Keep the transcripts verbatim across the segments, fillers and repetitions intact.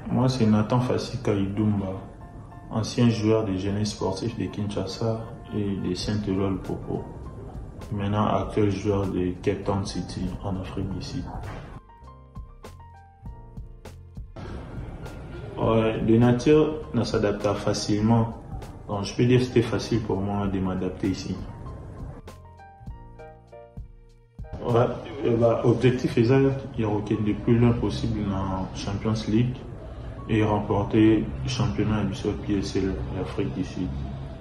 Moi, c'est Nathan Fasika Idumba, ancien joueur des Jeunesse Sportifs de Kinshasa et de Saint-Eloi Popo. Maintenant actuel joueur de Cape Town City en Afrique du Sud. Ouais, de nature, on s'adapte facilement. Donc, je peux dire que c'était facile pour moi de m'adapter ici. Ouais, et bah, objectif est de le plus loin possible dans Champions League et remporter le championnat du P S L l'Afrique du Sud.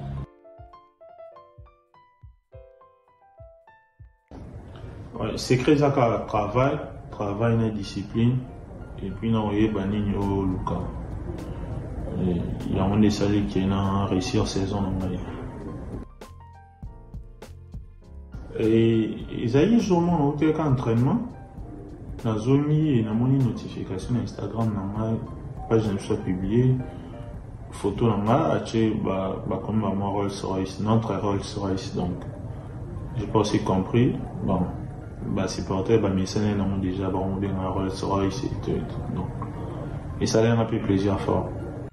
Ouais, c'est créé ça par travail, travail et discipline, et puis on y a banni au Luka. Il y a un des salés qui a réussi la saison normale. Et ils ont eu journaux dans le entraînement. Dans la zone, il y a une notification sur Instagram, page de soit publiée, photo normale, comme ma Rolls Royce, notre Rolls Royce. Donc, j'ai pas aussi compris. Bon, bah, c'est porté, bah, mes scènes ont déjà bien un Rolls Royce et tout. Donc, et ça a un peu plaisir fort.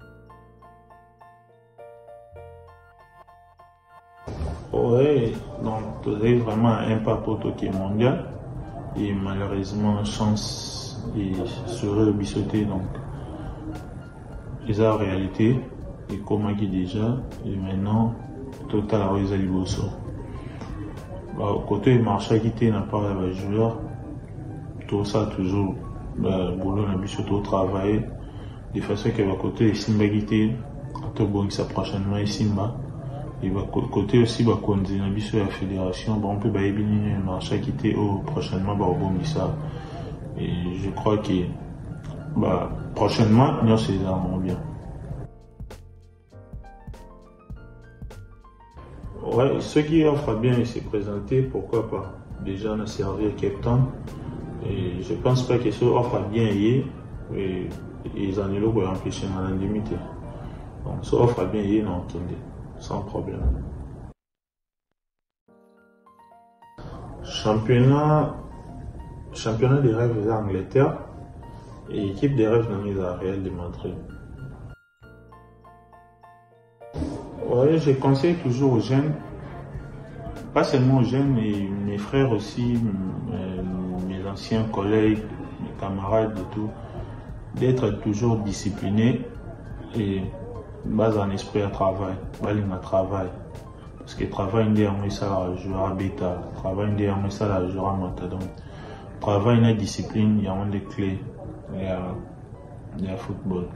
Ouais, donc c'est vraiment un pas pour Tokyo mondial et malheureusement chance et serait bisauté donc ils ont réalité et comment qui déjà et maintenant total à Liboso. Bah, côté marché qui était n'a pas de joueur tout ça toujours bah, boulot n'a bisauté travailler de façon que va côté Simba qui était tout bon qui prochainement et Simba. Et bah, côté aussi, bah, quand on a sur la fédération, bah, on peut bah, éliminer le marché qui était au prochainement, bah, au bon ça. Et je crois que, bah, prochainement, nous, c'est vraiment bien. Ouais, ceux qui offrent bien, ils s'est présenté, pourquoi pas. Déjà, on a servi à Cape Town. Et je pense pas que ceux offrent bien hier, et ils en ont là pour empêcher dans l'indemnité. Donc, ceux offrent bien hier, non, sans problème. Championnat, championnat des rêves d'Angleterre et équipe des rêves dans les Real de Madrid. Ouais, je conseille toujours aux jeunes, pas seulement aux jeunes, mais mes frères aussi, mes anciens collègues, mes camarades et tout, d'être toujours disciplinés et base en esprit à travail, base à travail. Parce que travail n'est ça la joueur à bêta, travail n'est ça la joueur à matadon. Travail n'est discipline, il y a un des clés, il y a, il y a football.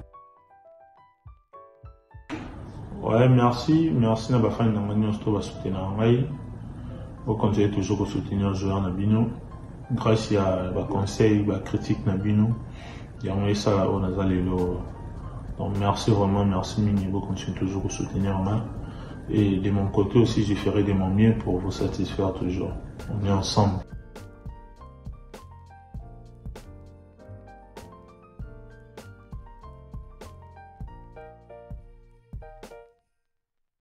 Ouais, merci, merci na bafani na mani on se trouve à soutenir ngai. Vous continuez toujours à soutenir les joueurs Nabino. Grâce à vos conseils, vos critiques Nabino, il y a un ça là on a les donc merci vraiment, merci Minibo, continuez toujours à soutenir moi. Et de mon côté aussi, je ferai de mon mieux pour vous satisfaire toujours. On est ensemble.